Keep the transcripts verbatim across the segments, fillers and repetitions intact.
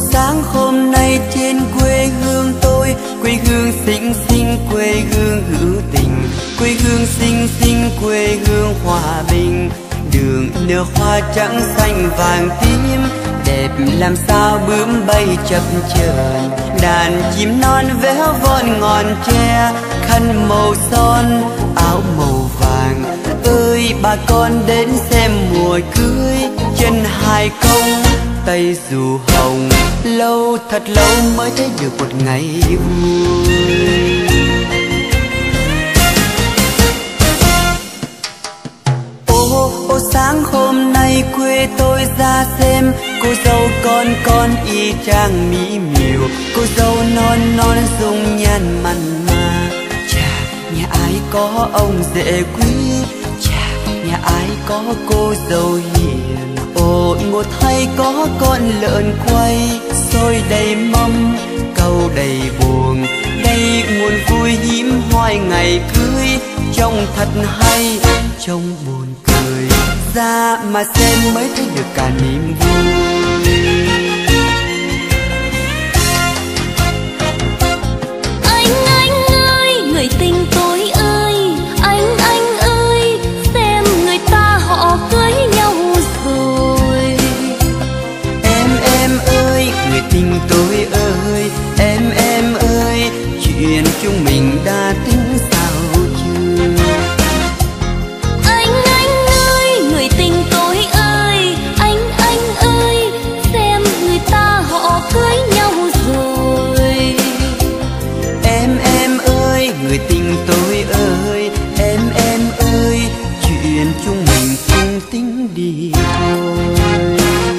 sáng hôm nay trên quê hương tôi, quê hương xinh xinh, quê hương hữu tình, quê hương xinh xinh, quê hương hòa bình. Đường nở hoa trắng xanh vàng tím, đẹp làm sao bướm bay chập chờn. Đàn chim non véo von ngọn tre, khăn màu son áo màu vàng. Ơi bà con đến xem mùa cưới, chân hai công tay dù hồng. Lâu thật lâu mới thấy được một ngày vui. Ô ô sáng hôm nay quê tôi ra xem, cô dâu con con y chang mỹ miều, cô dâu non non dung nhan mặn mà. Chà nhà ai có ông rể quý, chà nhà ai có cô dâu hiền. Ôi một thay có con lợn quay, xôi đầy mâm câu đầy buồn. Đây nguồn vui hiếm hoi ngày cưới, trông thật hay trông buồn cười. Ra mà xem mới thấy được cả niềm vui. Anh anh ơi người tình tôi ơi, anh anh ơi xem người ta họ cưới nhau rồi. Em em ơi người tình tôi ơi, em em ơi chuyện chúng mình đã tính sao chưa? Anh anh ơi người tình tôi ơi, anh anh ơi xem người ta họ cưới nhau rồi. Em em ơi người tình tôi ơi, em em ơi chuyện chúng mình không tính đi thôi.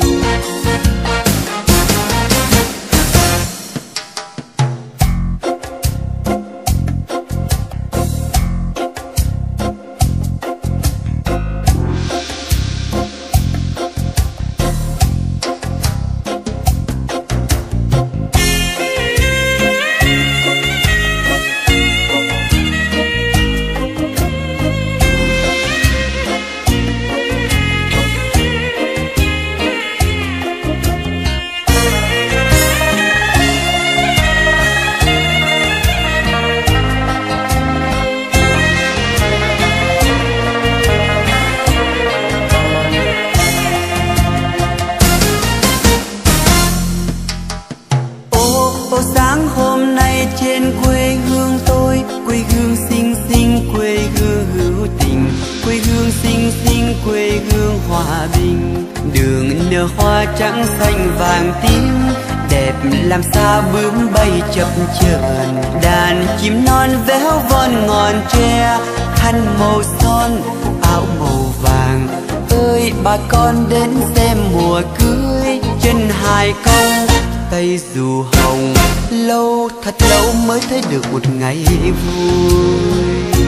Sáng hôm nay trên quê hương tôi, quê hương xinh xinh, quê hương hữu tình, quê hương xinh xinh, quê hương hòa bình. Đường nở hoa trắng xanh vàng tím, đẹp làm sao bướm bay chập chờn. Đàn chim non véo von ngọn tre, khăn màu son áo màu vàng. Ơi bà con đến xem mùa cưới, chân hai công tay dù hồng. Lâu thật lâu mới thấy được một ngày vui.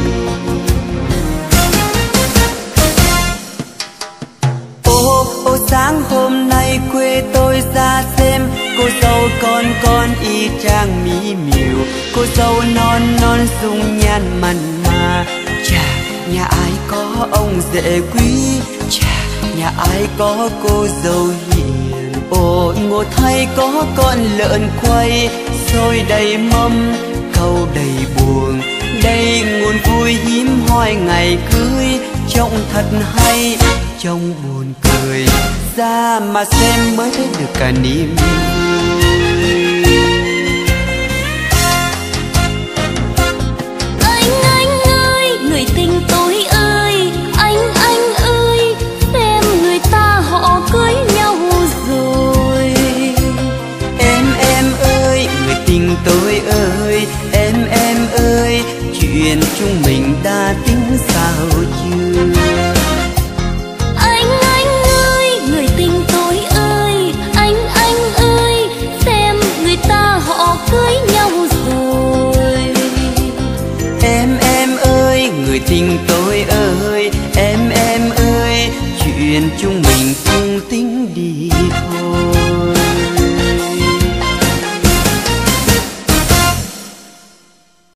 Ô ô sáng hôm nay quê tôi ra xem, cô dâu con con y chang mỹ miều, cô dâu non non dung nhan mặn mà. Chà nhà ai có ông rể quý, chà nhà ai có cô dâu hiền. Ôi một thay có con lợn quay, xôi đầy mâm câu đầy buồn. Đây nguồn vui hiếm hoi ngày cưới, trông thật hay trông buồn cười. Ra mà xem mới thấy được cả niềm vui. Anh anh ơi người tình tôi ơi, anh anh ơi xem người ta họ cưới nhau rồi. Em em ơi người tình tôi ơi, em em ơi chuyện chúng mình đã tính sao chưa? Anh anh ơi người tình tôi ơi, anh anh ơi xem người ta họ cưới nhau rồi. Em em ơi người tình tôi ơi, em em ơi chuyện chúng mình